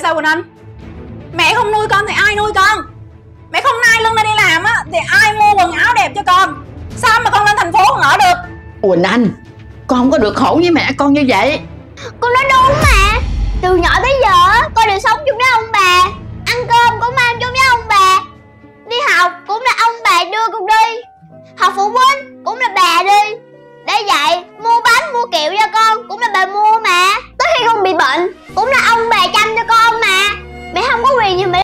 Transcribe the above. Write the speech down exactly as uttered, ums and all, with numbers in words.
sao Quỳnh Anh? Mẹ không nuôi con thì ai nuôi con? Mẹ không nai lưng ra đi làm á thì ai mua quần áo đẹp cho con? Sao mà con lên thành phố con ở được? Quỳnh Anh, con không có được khổ với mẹ con như vậy. Con nói đúng mà. Từ nhỏ tới giờ con đều sống chung với ông bà, ăn cơm cũng ăn chung với ông bà, đi học cũng là ông bà đưa con đi, học phụ huynh cũng là bà đi, để vậy mua bánh mua kẹo cho con cũng là bà mua mà. Tới khi con bị bệnh